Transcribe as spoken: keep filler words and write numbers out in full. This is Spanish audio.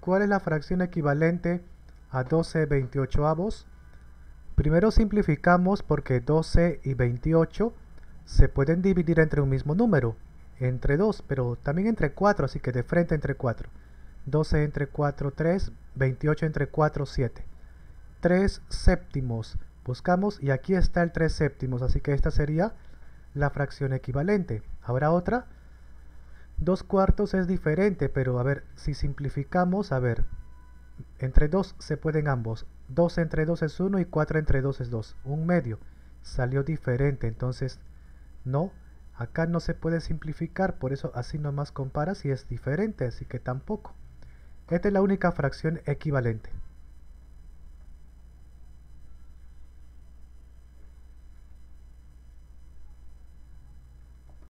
¿Cuál es la fracción equivalente a doce veintiochoavos? Primero simplificamos porque doce y veintiocho se pueden dividir entre un mismo número, entre dos, pero también entre cuatro, así que de frente entre cuatro. doce entre cuatro, tres, veintiocho entre cuatro, siete. tres séptimos buscamos y aquí está el tres séptimos, así que esta sería la fracción equivalente. Ahora otra. dos cuartos es diferente, pero a ver, si simplificamos, a ver, entre dos se pueden ambos. dos entre dos es uno y cuatro entre dos es dos. Un medio. Salió diferente, entonces no. Acá no se puede simplificar, por eso así nomás comparas y es diferente, así que tampoco. Esta es la única fracción equivalente.